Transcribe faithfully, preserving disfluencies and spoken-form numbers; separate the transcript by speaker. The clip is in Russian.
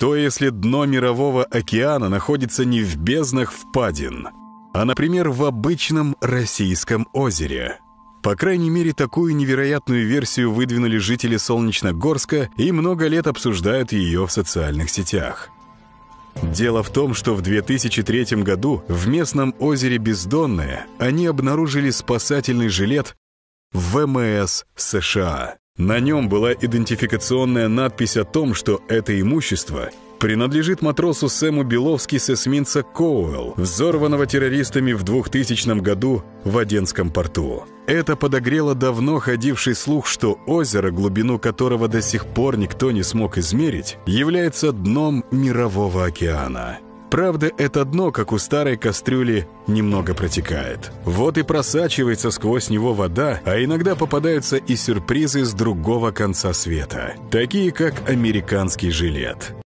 Speaker 1: Что если дно Мирового океана находится не в безднах впадин, а, например, в обычном российском озере? По крайней мере, такую невероятную версию выдвинули жители Солнечногорска и много лет обсуждают ее в социальных сетях. Дело в том, что в две тысячи третьем году в местном озере Бездонное они обнаружили спасательный жилет ВМС США. На нем была идентификационная надпись о том, что это имущество принадлежит матросу Сэму Беловски с эсминца «Коуэлл», взорванного террористами в двухтысячном году в Оденском порту. Это подогрело давно ходивший слух, что озеро, глубину которого до сих пор никто не смог измерить, является дном Мирового океана. Правда, это дно, как у старой кастрюли, немного протекает. Вот и просачивается сквозь него вода, а иногда попадаются и сюрпризы с другого конца света, такие как американский жилет.